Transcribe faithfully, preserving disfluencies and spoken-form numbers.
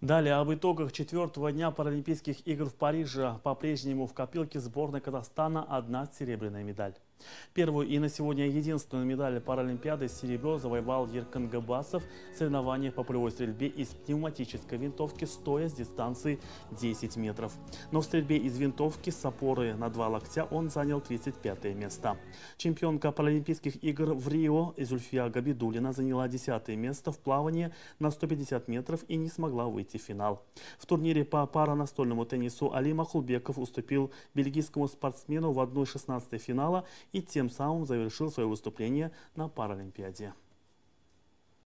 Далее об итогах четвертого дня Паралимпийских игр в Париже. По-прежнему в копилке сборной Казахстана одна серебряная медаль. Первую и на сегодня единственную медаль Паралимпиады серебро завоевал Еркын Габасов в соревнованиях по полевой стрельбе из пневматической винтовки стоя с дистанции десять метров. Но в стрельбе из винтовки с опорой на два локтя он занял тридцать пятое место. Чемпионка Паралимпийских игр в Рио Зульфия Габидуллина заняла десятое место в плавании на сто пятьдесят метров и не смогла выйти в финал. В турнире по паранастольному теннису Али Махулбеков уступил бельгийскому спортсмену в одной шестнадцатой финала и тем самым завершил свое выступление на Паралимпиаде.